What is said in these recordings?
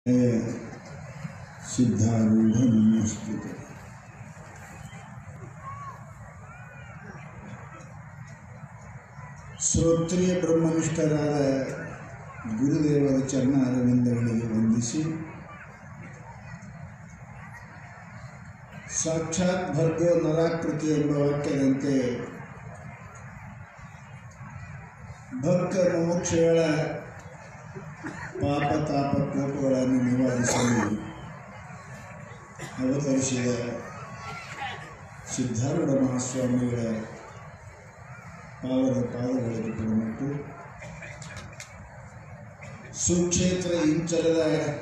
ಸಿದ್ಧಾರೂಢ ನಮಸ್ಕೃತ. ಶ್ರೋತ್ರಿಯ ಬ್ರಹ್ಮನಿಷ್ಠರಾದ ಗುರುದೇವರ ಚರಣಾರವಿಂದಗಳಿಗೆ ವಂದಿಸಿ, ಸಾಕ್ಷಾತ್ ಭರ್ಗೋ ನರಾಕೃತಿ ಎಂಬ ವಾಕ್ಯದಂತೆ ಭಕ್ತ ಮೋಕ್ಷಗಳ ಪಾಪ ತಾಪ ಕೋಪಗಳನ್ನು ನಿವಾರಿಸಲು ಅವತರಿಸಿದ ಸಿದ್ಧಾರೂಢ ಮಹಾಸ್ವಾಮಿಗಳ ಪಾದಗಳಿಗೆ ಪ್ರಣಮಿಟ್ಟು, ಸುಕ್ಷೇತ್ರ ಇಂಚಲದ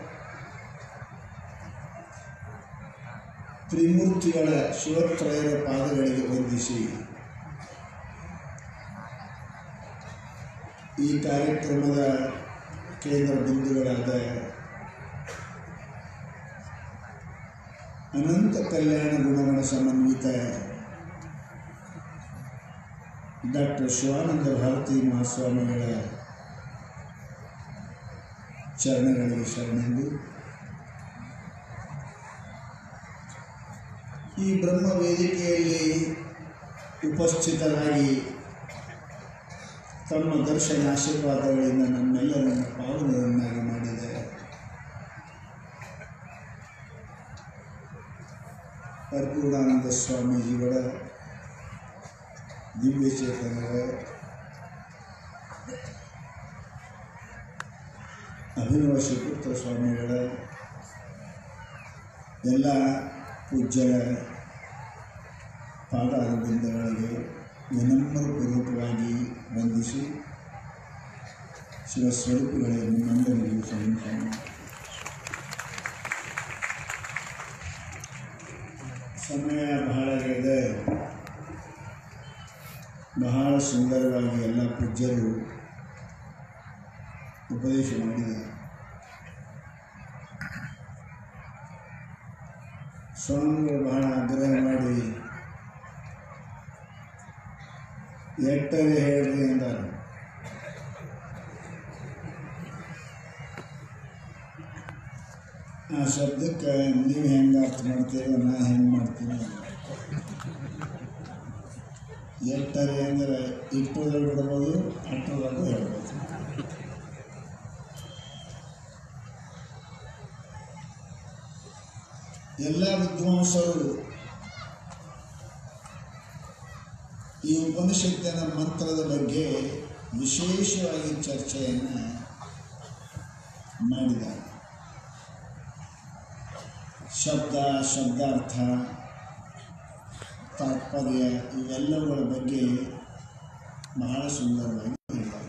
ತ್ರಿಮೂರ್ತಿಗಳ ಶಿವತ್ರಯರ ಪಾದಗಳಿಗೆ ವಂದಿಸಿ, ಈ ಕಾರ್ಯಕ್ರಮದ ಕೇಂದ್ರ ಬಿಂದುಗಳಾದ ಅನಂತ ಕಲ್ಯಾಣ ಗುಣಗಳ ಸಮನ್ವಿತ ಡಾಕ್ಟರ್ ಶಿವಾನಂದ ಭಾರತಿ ಮಹಾಸ್ವಾಮಿಗಳ ಚರಣಗಳಿಗೆ ಶರಣೆಂದು, ಈ ಬ್ರಹ್ಮ ವೇದಿಕೆಯಲ್ಲಿ ಉಪಸ್ಥಿತರಾಗಿ ತಮ್ಮ ದರ್ಶನ ಆಶೀರ್ವಾದಗಳಿಂದ ನಮ್ಮೆಲ್ಲರನ್ನು ಪಾವನರನ್ನಾಗಿ ಮಾಡಿದ ಪರಿಪೂರ್ಣಾನಂದ ಸ್ವಾಮೀಜಿಗಳ ದಿವ್ಯಚೇತನರ ಅಭಿನವ ಶ್ರೀಪುತ್ರ ಸ್ವಾಮಿಗಳ ಎಲ್ಲ ಪೂಜ್ಯರ ಪಾದಾರವಿಂದಗಳಿಗೆ ವಿನಮ್ರಪೂರ್ವಕವಾಗಿ ವಂದಿಸಿ, ಶಿವಸ್ವರೂಪಿಗಳಿಗೆ ನಿಮ್ಮೆಲ್ಲರಿಗೂ ಸಂತಾನ. ಸಮಯ ಬಹಳ ಇದೆ. ಬಹಳ ಸುಂದರವಾಗಿ ಎಲ್ಲ ಪೂಜ್ಯರು ಉಪದೇಶ ಮಾಡಿದ್ದಾರೆ. ಸ್ವಾಮಿಗಳು ಬಹಳ ಆಗ್ರಹ ಮಾಡಿ ಎಟ್ಟರೆ ಹೇಳ್ರಿ ಅಂತಾರೆ. ಆ ಶಬ್ದಕ್ಕೆ ನೀವು ಹೆಂಗೆ ಅರ್ಥ ಮಾಡ್ತೀರೋ ನಾ ಹೆಂಗೆ ಮಾಡ್ತೀನಿ. ಎಟ್ಟರೆ ಅಂದರೆ ಇಟ್ಟೋದಾಗ ಬಿಡ್ಬೋದು, ಅಟ್ಟೋದಾಗ ಹೇಳ್ಬೋದು. ಎಲ್ಲ ವಿದ್ವಾಂಸರು ಈ ಉಪನಿಷತ್ತಿನ ಮಂತ್ರದ ಬಗ್ಗೆ ವಿಶೇಷವಾಗಿ ಚರ್ಚೆಯನ್ನು ಮಾಡಿದ್ದಾರೆ. ಶಬ್ದ, ಶಬ್ದಾರ್ಥ, ತಾತ್ಪರ್ಯ ಇವೆಲ್ಲವುಗಳ ಬಗ್ಗೆ ಬಹಳ ಸುಂದರವಾಗಿ ಹೇಳಿದ್ದಾರೆ.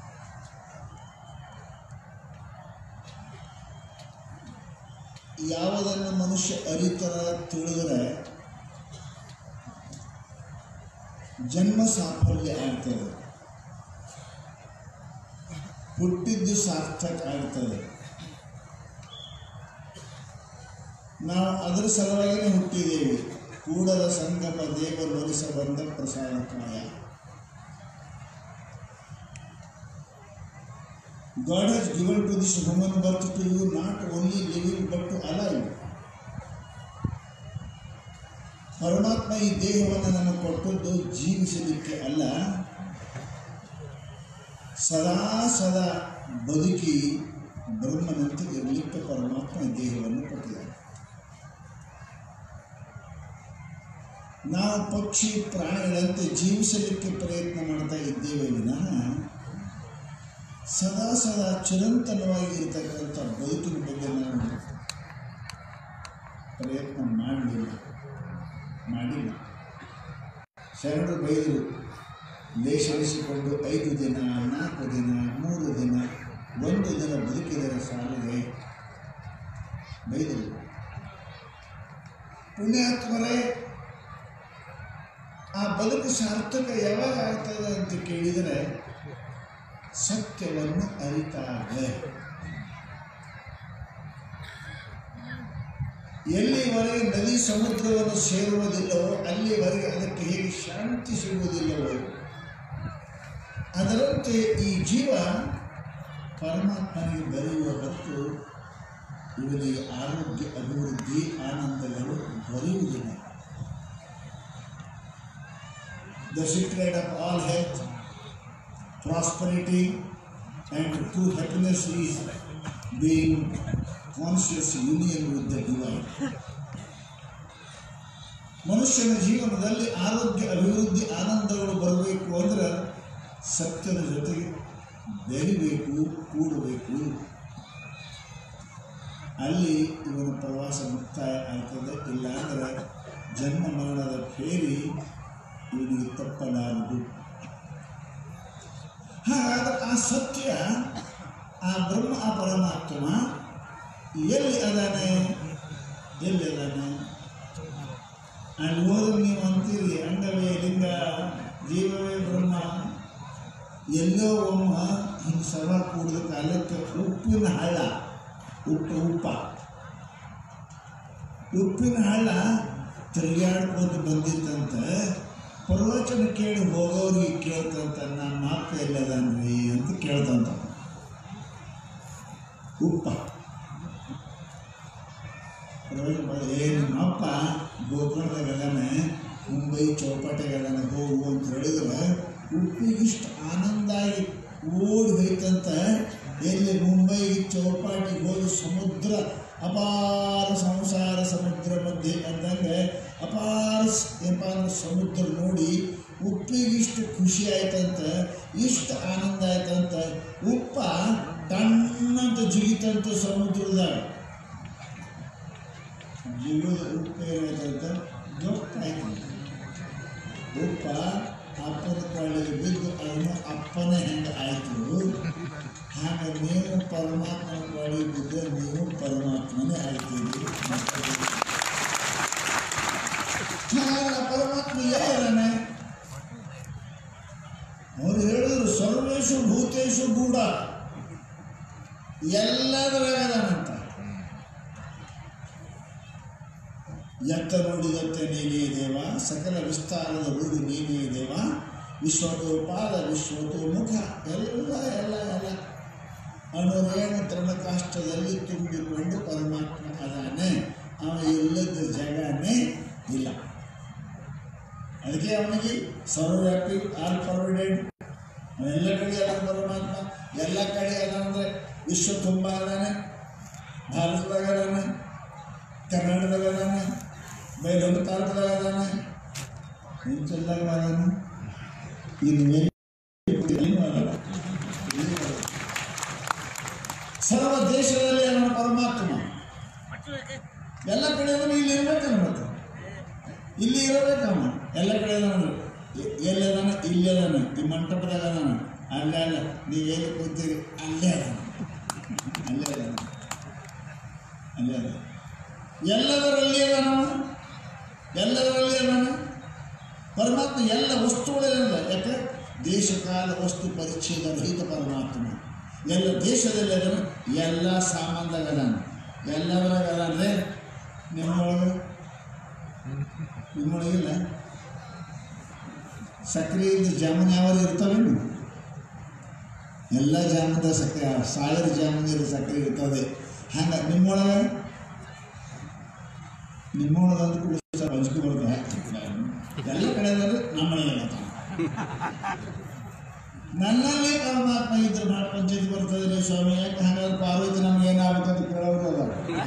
ಯಾವುದನ್ನು ಮನುಷ್ಯ ಅರಿತರ ತಿಳಿದರೆ ಜನ್ಮ ಸಾಫಲ್ಯ ಆಗ್ತದೆ, ಹುಟ್ಟಿದ್ದು ಸಾರ್ಥಕ ಆಗ್ತದೆ. ನಾವು ಅದರ ಸಲುವಾಗಿಯೇ ಹುಟ್ಟಿದ್ದೇವೆ. ಕೂಡಲ ಸಂಗಮ ದೇವ ಲೋಲಿಸ ಬಂದ ಪ್ರಸಾದಕಾಯ. God has given to this human birth to you not only living but to alive. ಪರಮಾತ್ಮ ಈ ದೇಹವನ್ನು ನಮಗೆ ಕೊಟ್ಟದ್ದು ಜೀವಿಸಲಿಕ್ಕೆ ಅಲ್ಲ, ಸದಾ ಸದಾ ಬದುಕಿ ಬ್ರಹ್ಮನಂತೆ ಇರಲಿಕ್ಕೆ ಪರಮಾತ್ಮ ಈ ದೇಹವನ್ನು ಕೊಟ್ಟಿದ್ದಾರೆ. ನಾವು ಪಕ್ಷಿ ಪ್ರಾಣಿಗಳಂತೆ ಜೀವಿಸಲಿಕ್ಕೆ ಪ್ರಯತ್ನ ಮಾಡ್ತಾ ಇದ್ದೇವೆ ವಿನಃ ಸದಾ ಸದಾ ಚಿರಂತನವಾಗಿ ಇರತಕ್ಕಂಥ ಬದುಕಿನ ಬಗ್ಗೆ ನಾವು ಪ್ರಯತ್ನ ಮಾಡಿಲ್ಲ. ಶರಣರು ಬೈದರು, ಲೇಷಿಸಿಕೊಂಡು 5 ದಿನ, 4 ದಿನ, 3 ದಿನ, 1 ದಿನ ಬದುಕಿದರೆ ಸಾಲದೆ ಬೈದರು. ಪುಣ್ಯಾತ್ಮರೇ, ಆ ಬದುಕು ಸಾರ್ಥಕ ಯಾವಾಗ ಆಗ್ತದೆ ಅಂತ ಕೇಳಿದರೆ ಸತ್ಯವನ್ನು ಅರಿತಾಗ. ಎಲ್ಲಿವರೆಗೆ ನದಿ ಸಮುದ್ರವನ್ನು ಸೇರುವುದಿಲ್ಲವೋ ಅಲ್ಲಿವರೆಗೆ ಅದಕ್ಕೆ ಹೇಗೆ ಶಾಂತಿ ಸಿಗುವುದಿಲ್ಲವೋ ಅದರಂತೆ ಈ ಜೀವ ಪರಮಾತ್ಮನಿಗೆ ಬರೆಯುವ ಹೊತ್ತು ಇವನಿಗೆ ಆರೋಗ್ಯ, ಅಭಿವೃದ್ಧಿ, ಆನಂದಗಳು ದೊರೆಯುವುದಿಲ್ಲ. The secret of all health, prosperity and true happiness is being conscious union with the divine. ಮನುಷ್ಯನ ಜೀವನದಲ್ಲಿ ಆರೋಗ್ಯ, ಅಭಿವೃದ್ಧಿ, ಆನಂದಗಳು ಬರಬೇಕು ಅಂದರೆ ಸತ್ಯದ ಜೊತೆಗೆ ಬೆರಿಬೇಕು, ಕೂಡಬೇಕು. ಅಲ್ಲಿ ಇವನ ಪ್ರವಾಸ ಮುಕ್ತಾಯ ಆಗ್ತದೆ. ಇಲ್ಲ ಅಂದರೆ ಜನ್ಮ ಮರಣದ ಫೇರಿ ಇವನಿಗೆ ತಪ್ಪಲಾರದು. ಹಾಗಾದರೆ ಆ ಸತ್ಯ, ಆ ಬ್ರಹ್ಮ, ಆ ಪರಮಾತ್ಮ ಎಲ್ಲಿ ಅದಾನೆ? ಎಲ್ಲಿ ಅದಾನೆ? ಅಲ್ಲಿ ಹೋದ್ರೆ ನೀವು ಅಂತೀರಿ ಅಂಡವೇ ಲಿಂಗ, ಜೀವವೇ ಬ್ರಹ್ಮ. ಎಲ್ಲೋ ಒಮ್ಮ ಹಿಂಗೆ ಸಭಾ ಕೂಡಿದ ಕಾಲಕ್ಕೆ ಉಪ್ಪಿನ ಹಳ್ಳ, ಉಪ್ಪಿನ ಹಳ್ಳ ತಿರುಗಾಡ್ಕೊಂಡು ಬಂದಿತ್ತಂತ. ಪ್ರವಚನ ಕೇಳಿ ಹೋಗೋರಿಗೆ ಕೇಳ್ತಂತ, ನನ್ನ ಮಾಪ ಎಲ್ಲದನ್ರಿ ಅಂತ ಕೇಳ್ತಂತ. ಉಪ್ಪ ನಿಮ್ಮಪ್ಪ ಗೋಕರ್ಣದಾಗದಾನೆ, ಮುಂಬೈ ಚೌಪಾಟಿಗದಾನೆ, ಹೋಗು ಅಂತ ಹೇಳಿದ್ರೆ ಉಪ್ಪಿಗಿಷ್ಟು ಆನಂದ ಆಗಿ ಓಡಿ ಹೋಯ್ತಂತ. ಎಲ್ಲಿ ಮುಂಬೈಗೆ ಚೌಪಾಟಿಗೆ ಹೋಗಿ ಸಮುದ್ರ, ಅಪಾರ ಸಂಸಾರ ಸಮುದ್ರ ಮಧ್ಯೆ ಅಂದಂಗೆ ಅಪಾರ ಸಮುದ್ರ ನೋಡಿ ಉಪ್ಪಿಗಿಷ್ಟು ಖುಷಿ ಆಯ್ತಂತ, ಇಷ್ಟು ಆನಂದ ಆಯ್ತಂತ. ಉಪ್ಪ ತಣ್ಣಂತ ಜಿಗಿತಂತ ಸಮುದ್ರದಾಗ. ಜಿಗಿದ ಉಪ್ಪು ಏನಾಯ್ತಂತ ಗೊತ್ತಾಯ್ತಂತ. ಉಪ್ಪ ಅಪ್ಪನ ಕೊಳ್ಳಿಗೆ ಬಿದ್ದು ಅವನು ಅಪ್ಪನೇ ಹೆಂಗೆ ಆಯಿತು, ಹಾಗೆ ನೀವು ಪರಮಾತ್ಮನ ಕೊಳ್ಳಿಗೆ ಬಿದ್ದರೆ ನೀವು ಪರಮಾತ್ಮನೇ ಆಯ್ತೀರಿ. ಪರಮಾತ್ಮ ಯಾರನೆ? ಅವರು ಹೇಳಿದ್ರು ಸರ್ವೇಶು ಭೂತೇಶು ಗೂಢ, ಎಲ್ಲದರಾಗದಾನಂತ. ಎತ್ತ ನೋಡಿದಂತೆ ನೀನೇ ದೇವ, ಸಕಲ ವಿಸ್ತಾರದ ರೂಢಿ ನೀನೇ ದೇವ, ವಿಶ್ವತೋಪಾದ ವಿಶ್ವತೋಮುಖ, ಎಲ್ಲ ಎಲ್ಲ ಎಲ್ಲ ಅಣುರೇಣು ತೃಣಕಾಷ್ಟದಲ್ಲಿ ತುಂಬಿಕೊಂಡು ಪರಮಾತ್ಮ ಅದಾನೆ. ಅವ ಇಲ್ಲದ ಜಗನೇ ಇಲ್ಲ. ಅದಕ್ಕೆ ಅವನಿಗೆ ಸರ್ವವ್ಯಾಪಿ, ಆಲ್ ಪರ್ವಿಡೆಂಟ್, ಎಲ್ಲ ಕಡೆ ಅದ ಪರಮಾತ್ಮ. ಎಲ್ಲ ಕಡೆ ಅದ ಅಂದರೆ ವಿಶ್ವ ತುಂಬ ಅದಾನೆ. ಭಾರತದಾಗ ಅದಾನೆ, ಕರ್ನಾಟಕದಾಗ ಅದಾನೆ, ಬೇಲೊಂದು ತಾಲೂಕದಾಗ ಅದಾನೆ, ಇಂಚಲ್ದಾಗ ಅದಾನೆ. ಇನ್ನು ಸರ್ವ ದೇಶದಲ್ಲಿ ಅವನ ಪರಮಾತ್ಮ ಎಲ್ಲ ಕಡೆ ಅದನ್ನು. ಇಲ್ಲಿ ಇರಬೇಕನ್ಬೇಕು, ಇಲ್ಲಿ ಇರಬೇಕಮ್ಮ. ಎಲ್ಲ ಕಡೆ ಅದಾನ. ಎಲ್ಲದಾನ? ಇಲ್ಲಿ ಅದಾನ. ಈ ಮಂಟಪದಾಗ ಅದಾನ. ಅಲ್ಲೇ ಅಲ್ಲ, ನೀವು ಎಲ್ಲಿ ಕೂತೀರಿ ಅಲ್ಲೇ ಅದಾನ, ಅಲ್ಲೇ ಅದಾನ, ಅಲ್ಲೇ ಅದ. ಎಲ್ಲದರಲ್ಲಿ ಅದಾನ, ಎಲ್ಲದರಲ್ಲಿ ಅದಾನ ಪರಮಾತ್ಮ. ಎಲ್ಲ ವಸ್ತುಗಳೇನಲ್ಲ. ಯಾಕೆ? ದೇಶಕಾಲ ವಸ್ತು ಪರಿಚ್ಛೇದ ರಹಿತ ಪರಮಾತ್ಮ. ಎಲ್ಲ ದೇಶದಲ್ಲಿ ಅದನ್ನು, ಎಲ್ಲ ಸಾಮಾನ್ದಾಗ ಅದಾನ, ಎಲ್ಲದ್ರಾಗ ಅದಾನೆ. ನಿಮ್ಮೊಳಗಿಲ್ಲ ಸಕ್ರೆಯಿಂದ ಜಾಮೂನ್ ಯಾವಾಗ ಇರ್ತಾವೇನು? ಎಲ್ಲ ಜಾಮೂನ್ದ ಸಕ್ಕರೆ, 1000 ಜಾಮೂನ್ ಸಕ್ಕರೆ ಇರ್ತದೆ. ಹಂಗೆ ನಿಮ್ಮೊಳಗಂದ್ರೂ ಕೂಡ ಹಂಚ್ಕೊ ಬರ್ತದೆ. ಎಲ್ಲ ಕಡೆ ಅಂದ್ರೆ ನಮ್ಮನೆ ನನ್ನಲ್ಲಿ ಪರಮಾತ್ಮ ಇದ್ರೆ ಮಾಡಿ ಪಂಚಾಯತಿ ಬರ್ತದೆ ಸ್ವಾಮಿ. ಯಾಕೆ ಹಾಗಾದ್ರೆ ಪಾರ್ವತಿ ನಮ್ಗೆ ಏನಾಗಬೇಕಂತ ಕೇಳೋರು ಅದ.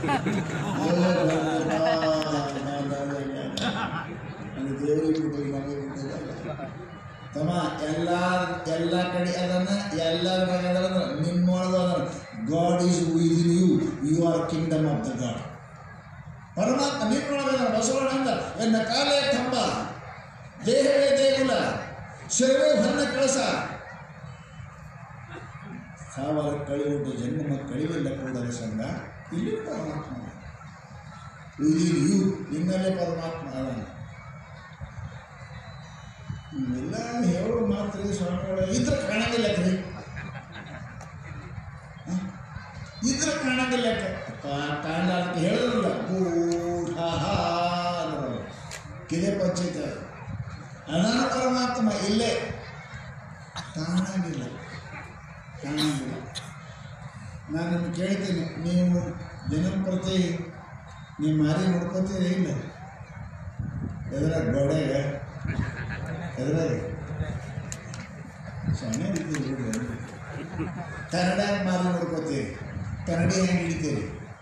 ದೇವರಿಗೆ ಬಿಟ್ಟಿಲ್ಲ, ನಮಗೆ ಬಿಟ್ಟಿಲ್ಲ ತಮ್ಮ. ಎಲ್ಲ ಕಡೆ ಅದನ್ನ, ಎಲ್ಲರ ನಿಮ್ಮೊಳಗೆ ಅದ. God is within you, you are kingdom of the God. ಪರಮಾತ್ಮ ನಿಮ್ಮೊಳಗದ. ಬಸವಣ್ಣ ಎನ್ನ ಕಾಲೇ ಕಂಬ, ದೇಹವೇ ದೇಗುಲ, ಶಿರವೇ ಹೊನ್ನ ಕಳಸ, ಸಾವಿರ ಕಳಿಬಿಟ್ಟು ಜನ್ಮ ಕಳಿವಿಲ್ಲ ಕೂಡಲೇ ಸಂಘ. ಇಲ್ಲಿ ಪರಮಾತ್ಮ ವಿದಿನ್ ಯು, ನಿನ್ನಲ್ಲೇ ಪರಮಾತ್ಮ ಅದ. ಇವೆಲ್ಲ ಹೇಳೋ ಮಾತ್ರ ಸ್ವಾಮಿಗಳ ಇದ್ರೆ ಕಾಣಂಗಿಲ್ಲ ಕರಿ, ಇದ್ರೆ ಕಾಣಂಗಿಲ್ಲ. ಕಾಣ ಅಂತ ಹೇಳಿದ್ರಲ್ಲ, ಕಿದೆ ಪಂಚಾಯತ್ ಅನಾನ ಪರಮಾತ್ಮ ಇಲ್ಲೇ ಕಾಣಂಗಿಲ್ಲ. ನಾನು ನಿಮ್ಗೆ ಕೇಳ್ತೀನಿ, ನೀವು ದಿನಂಪ್ರತಿ ನೀವು ಮಾರಿ ನೋಡ್ಕೋತೀರಿ ಇಲ್ಲ ಎದ್ರಾಗ ಗೋಡೆಗ ಎದ್ರಾಗ ಸೊನ್ನೆ ಹಿಡಿತೀರಿ ಬಿಡ್ರಿ ಕನ್ನಡ ಮಾರಿ ನೋಡ್ಕೋತೀರಿ ಕನ್ನಡಿ ಹೆಂಗೆ ಹಿಡಿತೀರಿ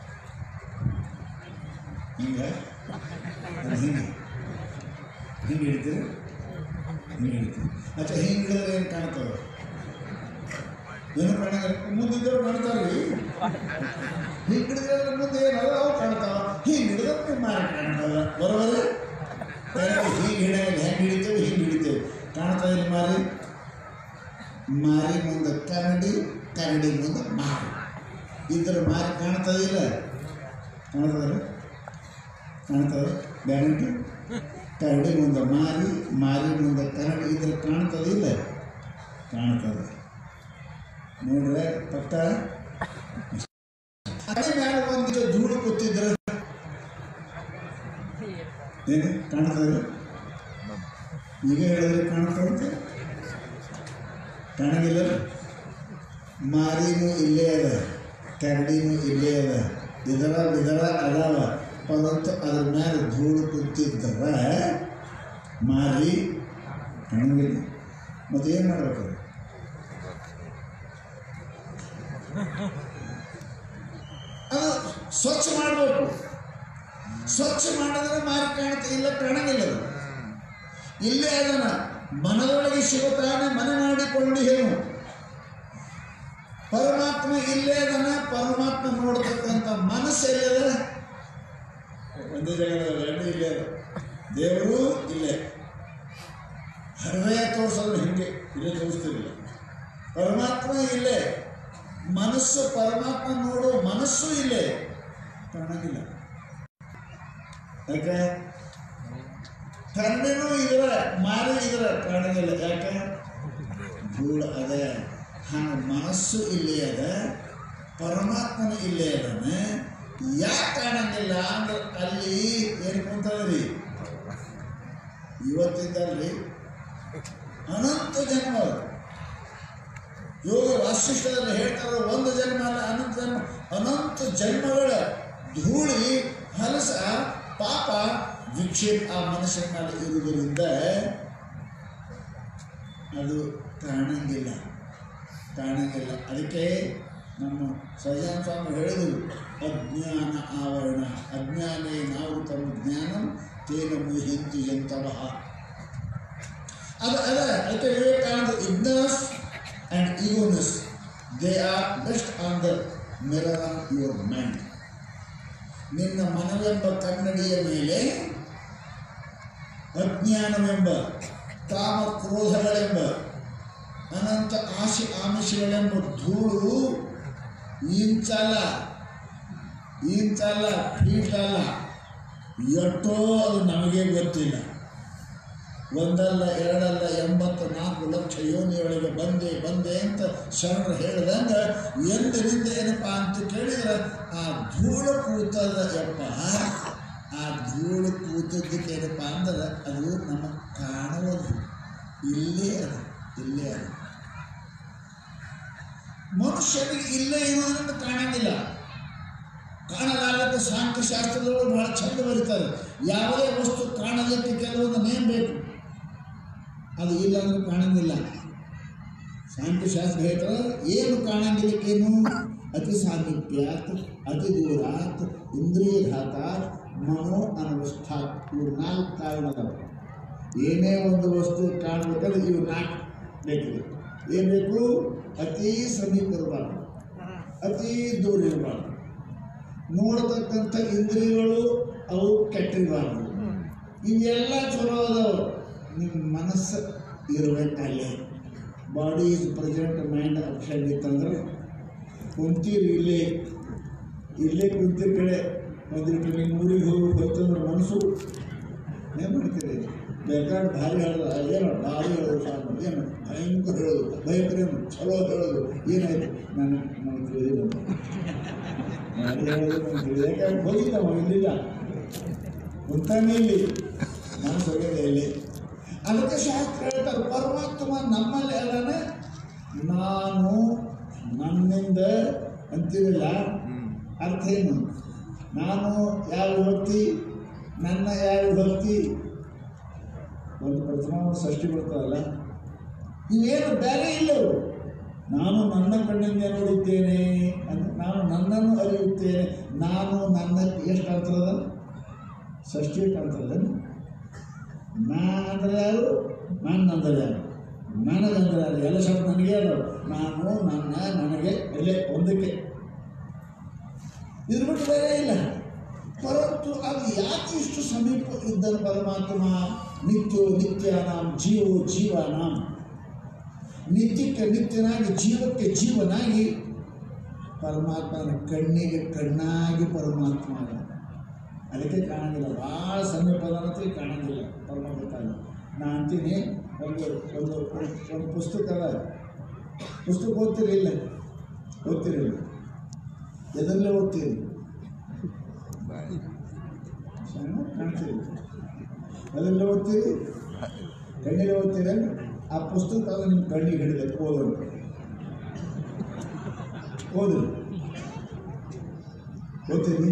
ಹಿಂಗೆ ಹಿಂಗೆ ಹಿಂಗೆ ಹಿಡಿತೀರಿ ಹಿಂಗೆ ಹಿಡಿತೀರಿ ಅಚ್ಚಾ ಹಿಂಗೆ ಹಿಡಿದ್ರೆ ಏನು ಕಾಣ್ತವೆ ಏನು ಕಾಣಂಗಿಲ್ಲ ಮುಂದಿದ್ದವ್ರು ಕಾಣ್ತಾವ್ರಿ ಹಿಂಗೆ ಹಿಡಿದ್ರೆ ಮುಂದೆ ಏನಲ್ಲ ಅವು ಕಾಣ್ತಾವ ಹಿಂಗೆ ಹಿಡಿದ್ರೆ ಮಾರಿ ಕಾಣ್ತಾವ ಬರೋಬರಿ ಹೀಗೆ ಹಿಡಿಯಲ್ಲ ಹೆಂಗೆ ಹಿಡಿತೇವೆ ಹಿಂಗೆ ಹಿಡಿತೇವೆ ಕಾಣ್ತಾ ಇಲ್ಲ ಮಾರಿ ಮಾರಿ ಮುಂದೆ ಕನ್ನಡಿ ಕನ್ನಡಿ ಮುಂದೆ ಮಾರಿ ಇದ್ರ ಮಾರಿ ಕಾಣ್ತಾ ಇಲ್ಲ ಕಾಣ್ತದ ಕಾಣ್ತದೆ ಗ್ಯಾರಂಟಿ ಕನ್ನಡಿ ಮುಂದೆ ಮಾರಿ ಮಾರಿ ಮುಂದೆ ಕನ್ನಡಿ ಇದ್ರ ಕಾಣ್ತದ ಇಲ್ಲ ಕಾಣ್ತದೆ ನೋಡ್ರೆ ಪಕ್ಕ ಅದೇ ಮೇಲೆ ಒಂದು ಧೂಳು ಕೂತಿದ್ರೆ ಏನು ಕಾಣ್ತದೆ ಈಗ ಹೇಳಿದ್ರೆ ಕಾಣ್ತದಂತೆ ಕಾಣಂಗಿಲ್ಲ ಮಾರಿನೂ ಇಲ್ಲೇ ಅದ ಕರಡಿನೂ ಇಲ್ಲೇ ಅದ ಇದರ ಅದಾವ ಪರಂತು ಅದ್ರ ಮೇಲೆ ಧೂಳು ಕೂತಿದ್ದವ ಮಾರಿ ಕಾಣಂಗಿಲ್ಲ ಮತ್ತೆ ಏನು ಮಾಡ್ಬೇಕು ಅದು ಸ್ವಚ್ಛ ಮಾಡಬೇಕು ಸ್ವಚ್ಛ ಮಾಡಿದ್ರೆ ಮಾರಿ ಕಾಣುತ್ತೆ ಇಲ್ಲ ಕಾಣಂಗಿಲ್ಲ ಅದು ಇಲ್ಲೇ ಅದನ್ನ ಮನದೊಳಗೆ ಶಿವತಾನೆ ಮನೆ ಮಾಡಿಕೊಂಡು ಏನು ಪರಮಾತ್ಮ ಇಲ್ಲೇ ಅದನ್ನ ಪರಮಾತ್ಮ ನೋಡ್ತಕ್ಕಂಥ ಮನಸ್ಸು ಎಲ್ಲದ ಒಂದೇ ಜಾಗದಲ್ಲಿ ಎರಡು ಇಲ್ಲೇ ಅದ ದೇವರು ಇಲ್ಲೇ ಹೃದಯ ತೋರಿಸೋದು ಹಿಂಗೆ ಇಲ್ಲೇ ತೋರಿಸ್ತಿರಲಿಲ್ಲ ಪರಮಾತ್ಮ ಇಲ್ಲೇ ಮನಸ್ಸು ಪರಮಾತ್ಮ ನೋಡೋ ಮನಸ್ಸು ಇಲ್ಲೇ ಕಾಣಂಗಿಲ್ಲ ಯಾಕೆ ಕನ್ನಡನೂ ಇದರ ಮಾರಿ ಇದರ ಕಾಣಂಗಿಲ್ಲ ಯಾಕೆ ಧೂಳು ಅದ ಹಾಗೆ ಮನಸ್ಸು ಇಲ್ಲೇ ಅದ ಪರಮಾತ್ಮನು ಇಲ್ಲೇ ಅದಾನೆ ಯಾಕೆ ಕಾಣಂಗಿಲ್ಲ ಅಂದ್ರೆ ಅಲ್ಲಿ ಏನು ಕುಂತದ್ರಿ ಇವತ್ತಿದ್ದಲ್ಲಿ ಅನಂತ ಜನ್ಮ ಯೋಗ ವಾಸಿಷ್ಠದಲ್ಲಿ ಹೇಳ್ತಾರೆ ಒಂದು ಜನ್ಮ ಅಲ್ಲ ಅನಂತ ಜನ್ಮಗಳ ಧೂಳಿ ಹಲಸ ಪಾಪ ವಿಕ್ಷೇಪ ಆ ಮನುಷ್ಯನ ಮೇಲೆ ಇರುವುದರಿಂದ ಅದು ಕಾಣಂಗಿಲ್ಲ ಅದಕ್ಕೆ ನಮ್ಮ ಸಹಜಾನ ಸ್ವಾಮಿ ಹೇಳಿದರು ಅಜ್ಞಾನ ಆವರಣ ಅಜ್ಞಾನೇ ನಾವು ತಮ್ಮ ಜ್ಞಾನಂ ತೇನ ಮುಹಿಂತು ಎಂತವ ಅದು ಅದ ಅದಕ್ಕೆ Vivekananda ignorance and egoness they are best on the mirror of your mind ನಿನ್ನ ಮನವೆಂಬ ಕನ್ನಡಿಯ ಮೇಲೆ ಅಜ್ಞಾನವೆಂಬ ಕಾಮ ಕ್ರೋಧಗಳೆಂಬ ಅನಂತ ಆಶೆ ಆಮಿಷಗಳೆಂಬ ಧೂಳು ಇಂಚಲ ಫೀಟಲ್ಲ ಎಷ್ಟೋ ಅದು ನಮಗೆ ಗೊತ್ತಿಲ್ಲ ಒಂದಲ್ಲ ಎರಡಲ್ಲ 84 ಲಕ್ಷ ಯೋನಿಯೊಳಗೆ ಬಂದೆ ಅಂತ ಶರಣರು ಹೇಳಿದಂಗೆ ಎಂದಿನಿಂದ ಏನಪ್ಪ ಅಂತ ಕೇಳಿದ್ರೆ ಆ ಧೂಳು ಕೂತದ ಯಪ್ಪ ಆ ಧೂಳು ಕೂತದ್ದಕ್ಕೆ ಏನಪ್ಪ ಅಂದ್ರೆ ಅದು ನಮಗೆ ಕಾಣುವುದು ಇಲ್ಲೇ ಅದು ಮನುಷ್ಯನಿಗೆ ಇಲ್ಲೇ ಏನೋ ಅನ್ನೋದು ಕಾಣಂಗಿಲ್ಲ ಕಾಣಲಾಗಕ್ಕೆ ಸಾಂಖ್ಯ ಶಾಸ್ತ್ರದವರು ಬಹಳ ಚಂದ ಬರೀತಾರೆ ಯಾವುದೇ ವಸ್ತು ಕಾಣಲಿಕ್ಕೆ ಕೆಲವೊಂದು ನೇಮ್ ಬೇಕು ಅದು ಇಲ್ಲ ಅಂದ್ರೆ ಕಾಣಂಗಿಲ್ಲ ಸಾಂಖ್ಯ ಶಾಸ್ತ್ರ ಹೇಳ್ತಾರೆ ಏನು ಕಾಣಂಗಿಲ್ಲಕ್ಕೇನು ಅತಿ ಸಾಮೀಪ್ಯಾತ್ ಅತಿ ದೂರಾತ್ ಇಂದ್ರಿಯಘಾತಾತ್ ಮನೋ ಅನವಸ್ಥಾತ್ ಇವು 4 ಕಾರಣಗಳು ಏನೇ ಒಂದು ವಸ್ತು ಕಾಣಬೇಕಾದ್ರೆ ಇವು 4 ಬೇಕಿದೆ ಏನು ಬೇಕು ಅತಿ ಸಮೀಪ ಇರಬಾರ್ದು ಅತಿ ದೂರ ಇರಬಾರ್ದು ನೋಡತಕ್ಕಂಥ ಇಂದ್ರಿಯಗಳು ಅವು ಕೆಟ್ಟಿರಬಾರ್ದು ಇವೆಲ್ಲ ಚಲೋ ಅದಾವ ನಿಮ್ಮ ಮನಸ್ಸು ಇರಬೇಕಲ್ಲೇ body is present mind absent ಇತ್ತಂದ್ರೆ ಕುಂತೀರಿ ಇಲ್ಲೇ ಕುಂತಿರ ಕಡೆ ಒಂದಿಟ್ಟು ನಿಮ್ಮ ಊರಿಗೆ ಹೋಗ್ಬೇಕಂದ್ರೆ ಮನಸ್ಸು ಏನು ಮಾಡ್ತೀರಿ ಬೇಕಾದ್ರೆ ಭಾರಿ ಹೇಳೋದು ಏನು ಭಾರಿ ಹೇಳೋದು ಸಾಕು ಏನು ಭಯಂಕರ ಹೇಳೋದು ಭಯಂಕರ ಏನು ಚಲೋ ಹೇಳೋದು ಏನಾಯ್ತು ನನಗೆ ತಿಳಿದಿಲ್ಲ ಭಾರಿ ಹೇಳೋದು ನನಗೆ ತಿಳಿದಿಲ್ಲ ಯಾಕಂದ್ರೆ ಹೋಗಿದ್ದಾವ ಇಲ್ಲಿಲ್ಲ ಕುಂತಾನೆ ಇಲ್ಲಿ ಮನಸ್ಸು ಹೋಗಿದೆ ಇಲ್ಲಿ ಅದಕ್ಕೆ ಶಾಸ್ತ್ರ ಹೇಳ್ತಾರೆ ಪರಮಾತ್ಮ ನಮ್ಮಲ್ಲಿ ಅದಾನೆ ನಾನು ನನ್ನಿಂದ ಅಂತಿರಲಿಲ್ಲ ಅರ್ಥ ಏನು? ನಾನು ಯಾವ ವಿಭಕ್ತಿ, ನನ್ನ ಯಾವ ವಿಭಕ್ತಿ, ಒಂದು ಪ್ರಥಮ ಷಷ್ಠಿ ಬರ್ತಾವಲ್ಲ, ಇವೇನು ಬೇರೆ ಇಲ್ಲವು. ನಾನು ನನ್ನ ಕಣ್ಣಿಂದ ನೋಡಿದ್ದೇನೆ ಅಂದರೆ ನಾನು ನನ್ನನ್ನು ಅರಿಯುತ್ತೇನೆ. ನಾನು ನನ್ನ ಎಷ್ಟು ಅಂತರದ? ಷಷ್ಠಿ ಅಂತರದ. ನಾ ಅಂದರೆ ಯಾರು? ನನ್ನ ಅಂದರೆ ಯಾರು? ನನಗಂದ್ರೆ ಯಾರು? ಎಲ್ಲ ಶಬ್ದ ನನಗೆ ಅಲ್ಲ. ನಾನು, ನನ್ನ, ನನಗೆ ಎಲ್ಲೇ ಒಂದಕ್ಕೆ, ಇದ್ರ ಬಿಟ್ಟು ಬೇರೆ ಇಲ್ಲ. ಪರಂತು ಅದು ಯಾಕೆ ಇಷ್ಟು ಸಮೀಪ ಇದ್ದ ಪರಮಾತ್ಮ? ನಿತ್ಯೋ ನಿತ್ಯಾನಾಂ ಜೀವೋ ಜೀವಾನಾಂ, ನಿತ್ಯಕ್ಕೆ ನಿತ್ಯನಾಗಿ ಜೀವಕ್ಕೆ ಜೀವನಾಗಿ ಪರಮಾತ್ಮನ ಕಣ್ಣಿಗೆ ಕಣ್ಣಾಗಿ ಪರಮಾತ್ಮ. ಅದಕ್ಕೆ ಕಾಣಂಗಿಲ್ಲ, ಭಾಳ ಸಮೀಪದಂತೆ ಕಾಣಂಗಿಲ್ಲ ಪರಮಾತ್ಮ. ನಾ ಅಂತೀನಿ, ಒಂದು ಪುಸ್ತಕ ಅದ, ಪುಸ್ತಕ ಓದ್ತಿರಲಿಲ್ಲ, ಓದ್ತಿರಲಿಲ್ಲ, ಎದರಲ್ಲೇ ಓದ್ತೀರಿ? ಕಾಣ್ತೀರಿ? ಅದರಲ್ಲೇ ಓದ್ತೀರಿ, ಕಣ್ಣಿಗೆ ಓದ್ತೀರ. ಆ ಪುಸ್ತಕ ಅದು ನಿಮ್ಮ ಕಣ್ಣಿಗೆ ಹಿಡಿದೆ, ಓದ್ರಿ ಓದ್ತೀರಿ.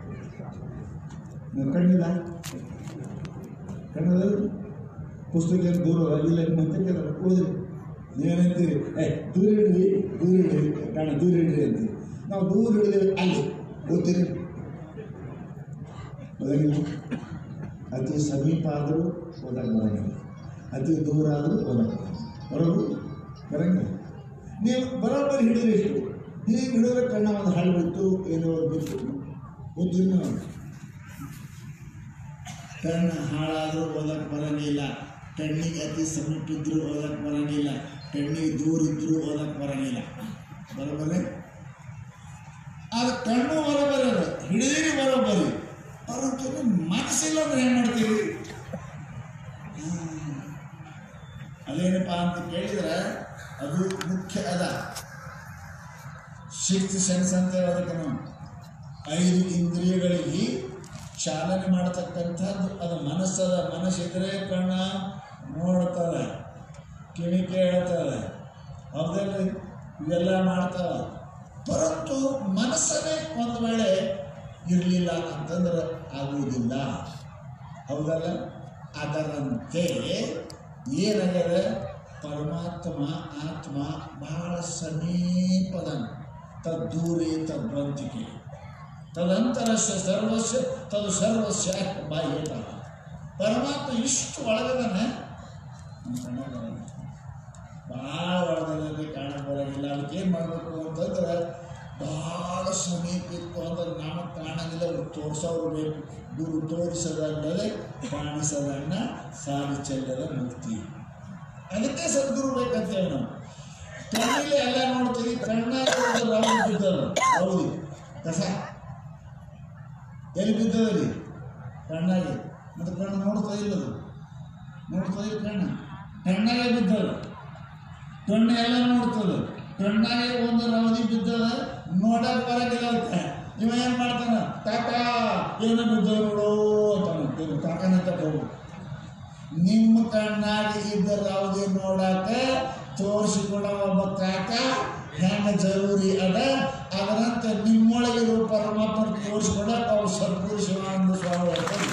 ನೀವು ಕಣ್ಣಿಲ್ಲ, ಕಣ್ಣದಲ್ಲಿ ಪುಸ್ತಕ ಏನು ದೂರ ಇಲ್ಲ ಅಂತ ಓದ್ರಿ. ನೀವೇನಂತೀರಿ? ದೂರ ಹಿಡ್ರಿ ಕಾಣ, ದೂರ ಹಿಡ್ರಿ ಅಂತೀವಿ. ನಾವು ದೂರ ಹಿಡಿದೇವೆ, ಅಲ್ಲಿ ಓದ್ತೀರಿ. ಓದಂಗಿಲ್ಲ. ಅತಿ ಸಮೀಪ ಆದರೂ ಓದಕ್ಕೆ ಬರೋಂಗಿಲ್ಲ, ಅತಿ ದೂರ ಆದರೂ ಓದಕ್ಕೆ ಬರೋಂಗಿಲ್ಲ. ನೀವು ಬರೋಬ್ಬರಿ ಹಿಡಿದ್ರೆ ಎಷ್ಟು? ಹೀಗೆ ಹಿಡಿದ್ರೆ ಕಣ್ಣ ಒಂದು ಹಳ್ಳಿ ಬಿಟ್ಟು ಏನೋ ಬಿಟ್ಟು ಓದ್ತೀರಿ. ನಾವು ಕಣ್ಣು ಹಾಳಾದರೂ ಓದಕ್ಕೆ ಬರೋಂಗಿಲ್ಲ, ಕಣ್ಣಿಗೆ ಅತಿ ಸಮೀಪ ಇದ್ದರೂ ಓದಕ್ಕೆ ಬರೋಂಗಿಲ್ಲ, ಕಣ್ಣಿಗೆ ದೂರ ಇದ್ದರೂ ಓದಕ್ಕೆ ಬರೋಂಗಿಲ್ಲ. ಬರೋಬರೇ? ಅದು ಕಣ್ಣು ಬರೋಬರಿ, ಹಿಡಿದಿರಿ ಬರೋಬರಿ. ಪರಂತು ಮನಸ್ಸಿಲ್ಲ ಅಂದ್ರೆ ಏನು ಮಾಡ್ತೀವಿ? ಅದೇನಪ್ಪ ಅಂತ ಕೇಳಿದ್ರೆ ಅದು ಮುಖ್ಯ ಅದ. ಸಿಕ್ಸ್ತ್ ಸೆನ್ಸ್ ಅಂತ ಹೇಳೋದಕ್ಕೆ ನಾವು 5 ಇಂದ್ರಿಯಗಳಿಗೆ ಚಾಲನೆ ಮಾಡತಕ್ಕಂಥದ್ದು ಅದು ಮನಸ್ಸದ. ಮನಸ್ಸಿದ್ರೆ ಕಣ್ಣ ನೋಡ್ತದೆ, ಕಿವಿ ಕೇಳ್ತದೆ, ಹೌದಲ್ಲಿ ಇವೆಲ್ಲ ಮಾಡ್ತಾವೆ. ಪರಂತು ಮನಸ್ಸನ್ನೇ ಒಂದು ವೇಳೆ ಇರಲಿಲ್ಲ ಅಂತಂದ್ರೆ ಆಗುವುದಿಲ್ಲ, ಹೌದಲ್ಲ? ಅದರಂತೆ ಏನಾಗ್ಯದ? ಪರಮಾತ್ಮ ಆತ್ಮ ಬಹಳ ಸಮೀಪದ. ತದ್ದೂರೇ ತದ್ವಂತಿಕೆ ತದಂತರಸ್ಯ ಸರ್ವಸ್ಯ ತದು ಸರ್ವಸ್ಯ ಬಾಹ್ಯತ. ಪರಮಾತ್ಮ ಇಷ್ಟು ಒಳಗದಾನೆ, ಭಾಳ ಒಳಗದಲ್ಲಿ ಕಾಣಬರೋದಿಲ್ಲ. ಅದಕ್ಕೆ ಏನು ಮಾಡಬೇಕು ಅಂತಂದ್ರೆ ಭಾಳ ಸಮೀಪ ಇತ್ತು ಅಂದ್ರೆ ನಮಗೆ ಕಾಣಂಗಿಲ್ಲ, ಅವ್ರು ತೋರಿಸೋರು ಬೇಕು. ಗುರು ತೋರಿಸದಲ್ಲದೆ ಕಾಣಿಸದನ್ನ ಸಾರಿ ಚೆಲ್ಲದ ಮುಕ್ತಿ. ಅದಕ್ಕೆ ಸದ್ಗುರು ಬೇಕಂತೇಳಿ ನಾವು ಕಣ್ಣಿಲೆ ಎಲ್ಲ ನೋಡ್ತೀವಿ. ಕಣ್ಣಾಗ ರೌದು ಬಿದ್ದದ, ರೌದು ಕಸ ಎಲ್ಲಿ ಬಿದ್ದದ್ರಿ? ಕಣ್ಣಾಗೆ. ಮತ್ತು ಕಣ್ಣು ನೋಡ್ತಾ ಇಲ್ಲದು, ನೋಡ್ತಾ ಇಲ್ಲ ಕಣ್ಣು, ಕಣ್ಣಾಗೆ ಬಿದ್ದದ. ಕಣ್ಣು ಎಲ್ಲ ನೋಡ್ತದೆ, ಕಣ್ಣಾಗೆ ಒಂದು ರವದಿ ಬಿದ್ದದ, ನೋಡಕ್ಕೆ ಬರೋದಿಲ್ಲ. ಅಂತ ಇವ ಏನು ಮಾಡ್ತಾನ? ಕಾಕ ಏನೋ ಬಿದ್ದ ನೋಡು ಅಂತಾನ, ಕಾಕನ ತಗೊಂಡು. ನಿಮ್ಮ ಕಣ್ಣಾಗಿ ಇದ್ದ ರವದಿ ನೋಡಾಕ ತೋರಿಸಿಕೊಡ ಒಬ್ಬ ಕಾಕ ಹೆಂಗ ಜರೂರಿ ಅದ. ಅದರಂತೆ ನಿಮ್ಮೊಳಗಿರೋ ಪರಮಾತ್ಮ ತೋರಿಸ್ಕೊಡಕ್ಕೆ ಅವ್ರು ಸದ್ಗುರು ಶಿವಾನಂದ ಸ್ವಾಮಿ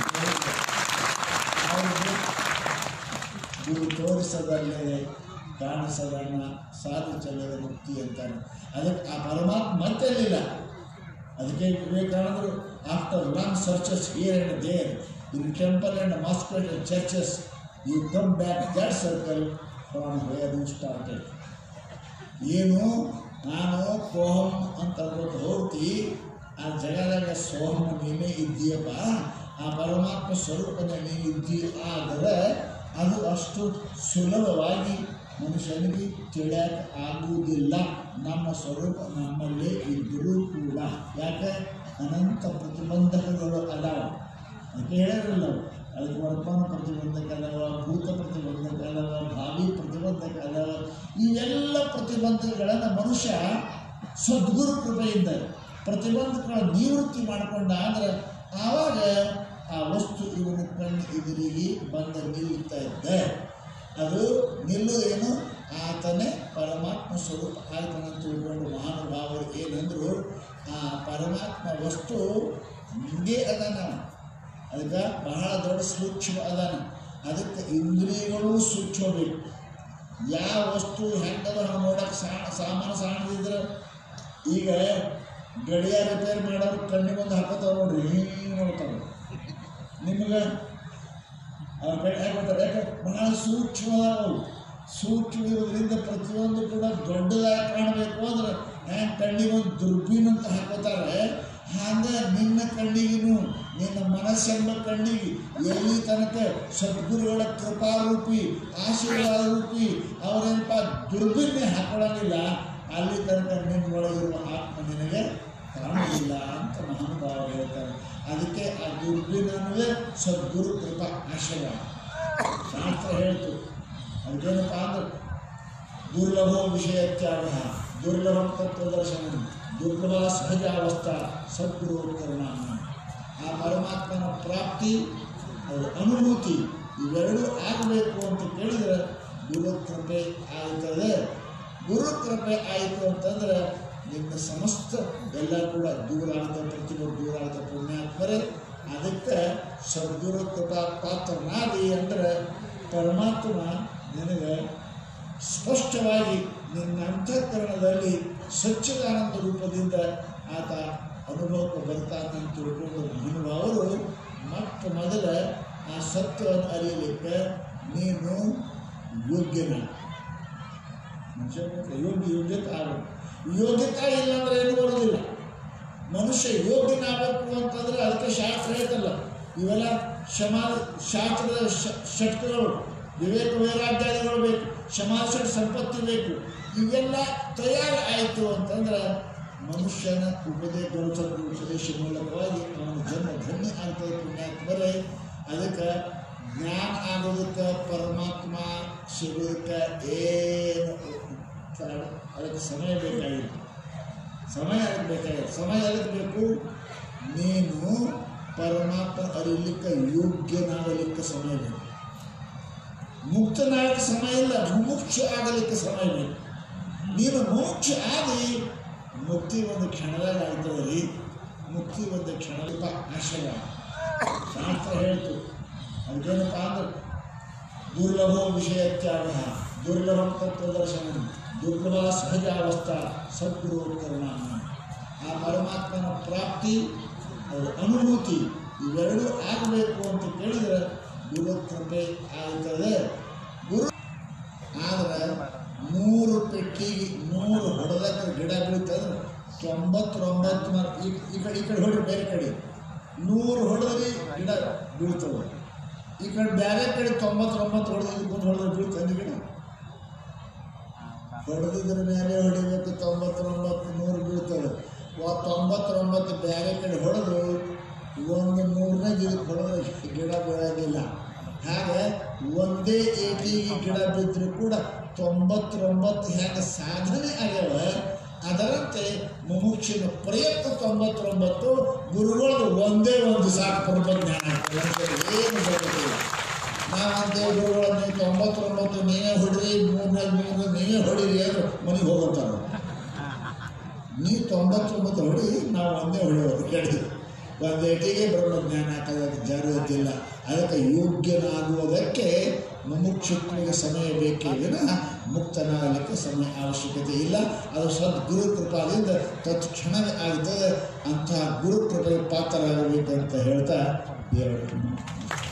ಗುರು ತೋರಿಸದಲ್ಲದೆ ಕಾಣಿಸದನ್ನ ಸಾಧು ಚೆಲ್ಲದ ಮುಕ್ತಿ ಅಂತಾರೆ. ಅದಕ್ಕೆ ಆ ಪರಮಾತ್ಮ ಮತ್ತೆಲ್ಲಿಲ್ಲ. ಅದಕ್ಕೆ ವಿವೇಕಾನಂದರು after long searches here and there in temple and mosque and churches you come back that circle from where you started. ಏನು ನಾನು ಕೋಹಂ ಅಂತ ಅಂದ್ಬಿಟ್ಟು ಹೋಗ್ತಿ, ಆ ಜಗದಾಗ ಸೋಹಂ ನೀನೇ ಇದ್ದೀಯಪ್ಪ, ಆ ಪರಮಾತ್ಮ ಸ್ವರೂಪದ ನೀನು ಇದ್ದೀ. ಆದರೆ ಅದು ಅಷ್ಟು ಸುಲಭವಾಗಿ ಮನುಷ್ಯನಿಗೆ ತಿಳಿಯಕ್ಕೆ ಆಗುವುದಿಲ್ಲ. ನಮ್ಮ ಸ್ವರೂಪ ನಮ್ಮಲ್ಲೇ ಇದ್ದರೂ ಕೂಡ. ಯಾಕೆ? ಅನಂತ ಪ್ರತಿಬಂಧಕಗಳು ಅದಾವ. ಅದಕ್ಕೆ ಹೇಳಿರಲ್ಲ, ಅದಕ್ಕೆ ವರ್ತಮಾನ ಪ್ರತಿಬಂಧಕ ಅದಾವ, ಭೂತ ಪ್ರತಿಬಂಧಕ ಅದಾವ, ಭಾವಿ ಪ್ರತಿಬಂಧಕ ಅದಾವ. ಇವೆಲ್ಲ ಪ್ರತಿಬಂಧಕಗಳನ್ನು ಮನುಷ್ಯ ಸದ್ಗುರು ಕೃಪೆಯಿಂದ ಪ್ರತಿಬಂಧಕಗಳ ನಿವೃತ್ತಿ ಮಾಡಿಕೊಂಡ ಅಂದರೆ ಆವಾಗ ಆ ವಸ್ತು ಇವನ ಕಣ್ಣು ಎದುರಿಗೆ ಬಂದ ನಿಲ್ಲುತ್ತಾ ಇದ್ದೆ. ಅದು ನಿಲ್ಲುವುದೇನು? ಆತನೇ ಪರಮಾತ್ಮ ಸ್ವರೂಪ ಆಯ್ತನ ತಿಳ್ಕೊಂಡು ಮಹಾನುಭಾವರು ಏನಂದ್ರು, ಆ ಪರಮಾತ್ಮ ವಸ್ತು ಹಿಂಗೆ ಅದಾನ, ಅದಕ್ಕೆ ಬಹಳ ದೊಡ್ಡ ಸೂಕ್ಷ್ಮ ಅದಾನ. ಅದಕ್ಕೆ ಇಂದ್ರಿಯಗಳು ಸೂಕ್ಷ್ಮ ಬೇಕು. ಯಾವ ವಸ್ತು ಹೆಂಗದ ನೋಡಕ್ಕೆ ಸಾಮಾನು ಸಣ್ಣದಿದ್ರೆ, ಈಗ ಗಡಿಯಾರ ರಿಪೇರ್ ಮಾಡೋರು ಕಣ್ಣಿಗೊಂದು ಹಾಕೋತಾವ ನೋಡ್ರಿ, ಹಿಂಗೆ ನೋಡ್ತಾರೆ. ನಿಮ್ಗೆ ಹಾಕೋತಾರೆ, ಯಾಕೆ ಬಹಳ ಸೂಕ್ಷ್ಮ ಸೂಕ್ಷ್ಮ ಇರೋದ್ರಿಂದ ಪ್ರತಿಯೊಂದು ಕೂಡ ದೊಡ್ಡದಾಗಿ ಕಾಣಬೇಕು ಅಂದ್ರೆ ಹ್ಯಾಂಗೆ ಕಣ್ಣಿಗೊಂದು ದುರ್ಬೀನ್ ಅಂತ ಹಾಕೋತಾರೆ, ಹಾಗೆ ನಿನ್ನ ಕಣ್ಣಿಗೂ ನಿನ್ನ ಮನಸ್ಸೆಂಬ ಕಣ್ಣಿಗೆ ಎಲ್ಲಿ ತನಕ ಸದ್ಗುರುಗಳ ಕೃಪಾರೂಪಿ ಆಶೀರ್ವಾದ ರೂಪಿ ಅವರೇನಪ್ಪ ದುರ್ಬಿನ್ನೆ ಹಾಕೊಳ್ಳೋಂಗಿಲ್ಲ, ಅಲ್ಲಿ ತನಕ ನಿನ್ನೊಳಗಿರುವ ಆತ್ಮ ನಿನಗೆ ಕಾಣುವುದಿಲ್ಲ ಅಂತ ಮಹಾನುಭಾವ ಹೇಳ್ತಾರೆ. ಅದಕ್ಕೆ ಆ ದುರ್ಬಿನ್ ಅನ್ನೋದೇ ಸದ್ಗುರು ಕೃಪಾ ಆಶೀರ್ವಾದ. ಶಾಸ್ತ್ರ ಹೇಳ್ತು ಅದಕ್ಕೇನಪ್ಪ ಅಂದ್ರೆ ದುರ್ಲಭೋ ವಿಷಯ ತ್ಯಾಗ, ದುರ್ಲಭ ತತ್ವದರ್ಶನ, ದುರ್ಲಭ ಸಹಜಾವಸ್ಥಾ ಸದ್ಗುರು ಕರುಣ. ಆ ಪರಮಾತ್ಮನ ಪ್ರಾಪ್ತಿ, ಅವರ ಅನುಭೂತಿ ಇವೆರಡೂ ಆಗಬೇಕು ಅಂತ ಕೇಳಿದರೆ ಗುರುಕೃಪೆ ಆಗುತ್ತದೆ. ಗುರುಕೃಪೆ ಆಯಿತು ಅಂತಂದ್ರೆ ನಿಮ್ಮ ಸಮಸ್ತ ಎಲ್ಲ ಕೂಡ ದೂರ ಆದ ಪ್ರತಿಯೊಬ್ಬರು ದೂರ ಆದ ಪುಣ್ಯಾತ್ಮರೇ. ಅದಕ್ಕೆ ಸದ್ಗುರು ಕೃಪಾ ಪಾತ್ರನಾದಿ ಅಂದರೆ ಪರಮಾತ್ಮ ನಿನಗೆ ಸ್ಪಷ್ಟವಾಗಿ ನಿನ್ನ ಅಂತಃಕರಣದಲ್ಲಿ ಸಚ್ಚಿದಾನಂದ ರೂಪದಿಂದ ಆತ ಅನುಭವಕ್ಕೆ ಬರ್ತಾನಂತ ತಿಳ್ಕೊಂಡು ಮಹಾನುಭಾವರು ಮೊಟ್ಟ ಮೊದಲ ಆ ಸತ್ಯವನ್ನು ಅರಿಯಲಿಕ್ಕೆ ನೀನು ಯೋಗ್ಯನ ಮನುಷ್ಯ ಯೋಗ್ಯತೆ ಆಗಬೇಕು. ಯೋಗ್ಯತೆ ಇಲ್ಲ ಅಂದರೆ ಏನು ಬರೋದಿಲ್ಲ. ಮನುಷ್ಯ ಯೋಗ್ಯನಾಗಬೇಕು ಅಂತಂದರೆ ಅದಕ್ಕೆ ಶಾಸ್ತ್ರ ಹೇಳ್ತಲ್ಲ, ಇವೆಲ್ಲ ಶಾಸ್ತ್ರದ ಷಟ್ಕಗಳು, ವಿವೇಕ ವೈರಾಗ್ಯಾದಿಗಳು ಬೇಕು, ಸಮಾಜ ಸಂಪತ್ತಿ ಬೇಕು. ಇವೆಲ್ಲ ತಯಾರು ಆಯಿತು ಅಂತಂದ್ರೆ ಮನುಷ್ಯನ ಉಪದೇಶ ಮೂಲಕವಾಗಿ ಅವನ ಜನ್ಮ ಧನ್ಯ ಆಗ್ತದೆ ಪುಣ್ಯಾತ್ಮರೇ. ಅದಕ್ಕೆ ಜ್ಞಾನ ಆಗೋದಕ್ಕೆ ಪರಮಾತ್ಮ ಸಿಗೋದಕ್ಕೆ ಏನು ಅದಕ್ಕೆ ಸಮಯ ಬೇಕಾಗಿಲ್ಲ. ಸಮಯ ಅದಕ್ಕೆ ಬೇಕಾಗಿಲ್ಲ. ಸಮಯ ಅದಕ್ಕೆ ಬೇಕು, ನೀನು ಪರಮಾತ್ಮ ಅರಿಲಿಕ್ಕೆ ಯೋಗ್ಯನಾಗಲಿಕ್ಕೆ ಸಮಯ ಬೇಕು. ಮುಕ್ತನಾಗಲಿಕ್ಕೆ ಸಮಯ ಇಲ್ಲ, ಮುಮುಕ್ಷ ಆಗಲಿಕ್ಕೆ ಸಮಯ ಬೇಕು. ನೀನು ಮೋಕ್ಷ ಆಗಿ ಮುಕ್ತಿ ಒಂದು ಕ್ಷಣದಾಗ ಆಗ್ತದೆ. ಮುಕ್ತಿ ಒಂದು ಕ್ಷಣದ ಆಶೀರ್ವಾದ. ಶಾಸ್ತ್ರ ಹೇಳ್ತು ಅದಕ್ಕೇನಪ್ಪ ಅಂದ್ರೆ ದುರ್ಲಭೋ ವಿಷಯ ತ್ಯಾಗ, ದುರ್ಲಭ ತತ್ವದರ್ಶನ, ದುರ್ಲಭ ಸಹಜಾವಸ್ಥಾ ಸದ್ಗುರು ಕರುಣ. ಆ ಪರಮಾತ್ಮನ ಪ್ರಾಪ್ತಿ, ಅವರ ಅನುಭೂತಿ ಇವೆರಡೂ ಆಗಬೇಕು ಅಂತ ಕೇಳಿದರೆ ಗುರು ಕೃಪೆ ಆಗುತ್ತದೆ. ಗುರು ಆದರೆ 100 ಪೆಟ್ಟಿಗೆ 100 ಹೊಡೆದಕ್ಕೆ ಗಿಡ ಬೀಳ್ತಂದ್ರೆ 99 ಮರ ಈ ಕಡೆ ಹೊಡಿ, ಬೇರೆ ಕಡೆ 100 ಹೊಡೆದ್ರೆ ಗಿಡ ಬೀಳ್ತವೆ. ಈ ಕಡೆ ಬೇರೆ ಕಡೆ 99 ಹೊಡೆದು ಹೊಡೆದ್ರೆ ಬೀಳ್ತದೆ ಗಿಡ. ಹೊಡೆದಿದ್ರ ಮೇಲೆ ಹೊಡಿಬೇಕು, 99 100 ಬೀಳ್ತವೆ. 99 ಬೇರೆ ಕಡೆ ಹೊಡೆದು ಒಂದು 100ನೇ ಗಿಡಕ್ಕೆ ಹೊಡೆದ್ರೆ ಗಿಡ ಬೀಳೋದಿಲ್ಲ. ಹಾಗೆ ಒಂದೇ ಏಟಿಗೆ ಗಿಡ ಬಿದ್ದರೂ ಕೂಡ 99 ಹೆಂಗೆ ಸಾಧನೆ ಆಗ್ಯಾವ, ಅದರಂತೆ ಮುಮುಕ್ಷಿನ ಪ್ರಯತ್ನ 99, ಗುರುಗಳದ್ದು ಒಂದೇ ಒಂದು ಸಾಕು ಪರಮಜ್ಞಾನ. ಏನು ಬರೋದಿಲ್ಲ. ನಾವಂತೇವೆ ಗುರುಗಳು ನೀವು 99 ನೀವೇ ಹೊಡ್ರಿ, 3 ನೀವೇ ಹೊಡೀರಿ ಅಂದ್ರೆ ಮನೆಗೆ ಹೋಗುತ್ತಾರೆ. ನೀವು 99 ಹೊಡಿ, ನಾವು ಒಂದೇ ಹೊಡೆಯೋದು ಕೇಳಿದ್ವಿ. ಒಂದೇಟಿಗೆ ಬ್ರಹ್ಮಜ್ಞಾನ ಹಾಕೋದಕ್ಕೆ ಜಾಗೃತಿಲ್ಲ. ಅದಕ್ಕೆ ಯೋಗ್ಯನಾಗುವುದಕ್ಕೆ ಮುಮುಕ್ಷುತ್ವಕ್ಕೆ ಸಮಯ ಬೇಕೇ ವಿನ ಮುಕ್ತನಾಗಲಿಕ್ಕೆ ಸಮಯ ಅವಶ್ಯಕತೆ ಇಲ್ಲ. ಅದು ಸದ್ಗುರು ಕೃಪಾದಿಂದ ತತ್ಕ್ಷಣವೇ ಆಗ್ತದೆ. ಅಂತಹ ಗುರು ಕೃಪೆಗೆ ಪಾತ್ರರಾಗಬೇಕಂತ ಹೇಳ್ತಾ 2